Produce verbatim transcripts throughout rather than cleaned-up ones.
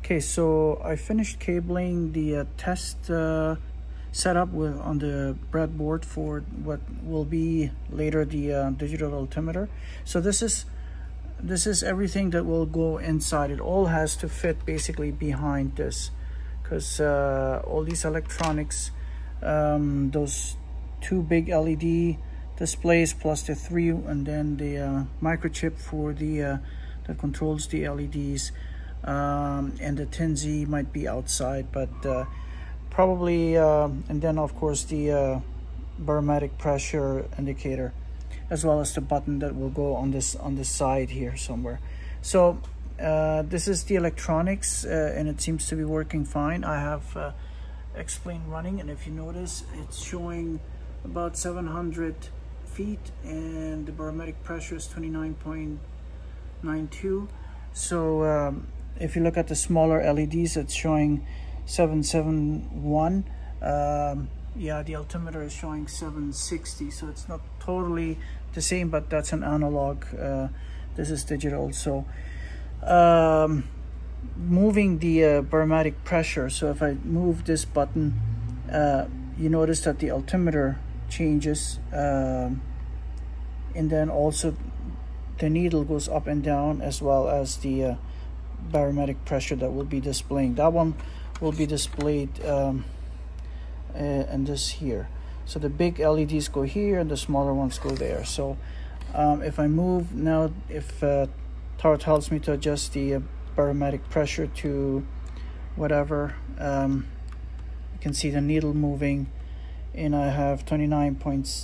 Okay, so I finished cabling the uh, test uh, setup with on the breadboard for what will be later the uh, digital altimeter. So this is this is everything that will go inside. It all has to fit basically behind this, because uh, all these electronics, um, those two big L E D displays plus the three, and then the uh, microchip for the uh, that controls the L E Ds. Um, and the ten Z might be outside, but uh, probably uh, and then of course the uh, barometric pressure indicator, as well as the button that will go on this on the side here somewhere. So uh, this is the electronics, uh, and it seems to be working fine. I have uh, explained running, and if you notice, it's showing about seven hundred feet, and the barometric pressure is twenty-nine point nine two. So um, if you look at the smaller L E Ds, it's showing seven seventy-one. Um, yeah, the altimeter is showing seven sixty, so it's not totally the same, but that's an analog. Uh, this is digital. So um, moving the uh, barometric pressure, so if I move this button, uh, you notice that the altimeter changes, um, and then also the needle goes up and down, as well as the uh, barometric pressure that will be displaying. That one will be displayed um, uh, and this here. So the big L E Ds go here and the smaller ones go there. So um, if I move now, if uh, Tower tells me to adjust the uh, barometric pressure to whatever, um, you can see the needle moving, and I have twenty-nine point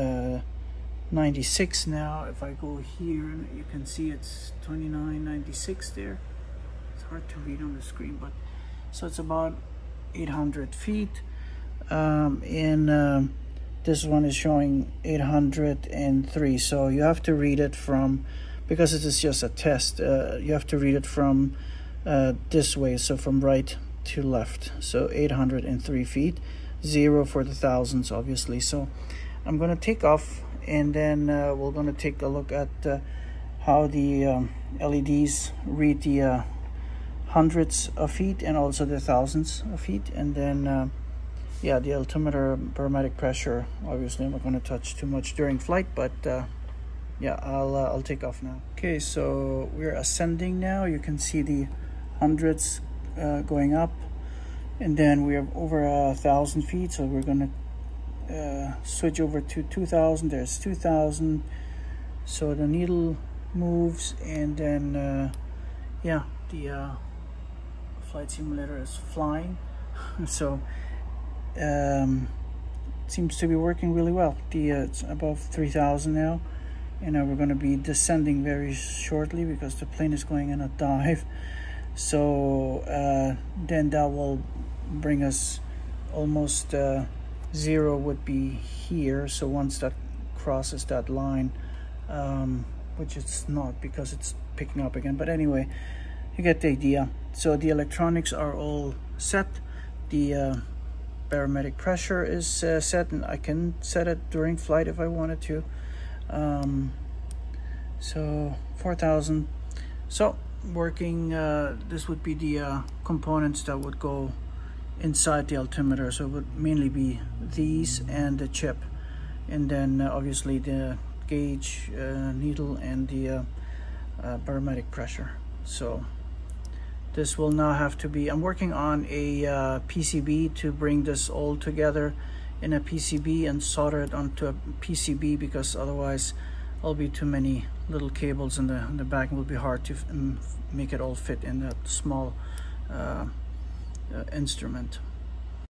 nine six now. If I go here, you can see it's twenty-nine ninety-six there. It's hard to read on the screen, but so it's about eight hundred feet, um, and um, this one is showing eight hundred three. So you have to read it from, because it is just a test, uh, you have to read it from uh, this way, so from right to left. So eight hundred three feet, zero for the thousands, obviously. So I'm going to take off, and then uh, we're going to take a look at uh, how the um, L E Ds read the uh, hundreds of feet and also the thousands of feet, and then uh, yeah, the altimeter barometric pressure. Obviously, I'm not going to touch too much during flight, but uh, yeah, I'll uh, I'll take off now. Okay, so we're ascending now. You can see the hundreds uh, going up, and then we have over a thousand feet. So we're going to Uh, switch over to two thousand. There's two thousand, so the needle moves, and then uh, yeah, the uh, flight simulator is flying. So um, it seems to be working really well. The uh, it's above three thousand now, and uh, we're going to be descending very shortly because the plane is going in a dive. So uh, then that will bring us almost uh, zero would be here. So once that crosses that line, um, which it's not because it's picking up again, but anyway, you get the idea. So the electronics are all set. The uh, barometric pressure is uh, set, and I can set it during flight if I wanted to. Um, so four thousand. So working, uh, this would be the uh, components that would go inside the altimeter. So it would mainly be these and the chip, and then uh, obviously the gauge, uh, needle, and the uh, uh, barometric pressure. So this will now have to be, I'm working on a uh, P C B to bring this all together in a P C B and solder it onto a P C B, because otherwise there'll be too many little cables in the, in the back, and it will be hard to f make it all fit in that small uh, Uh, instrument.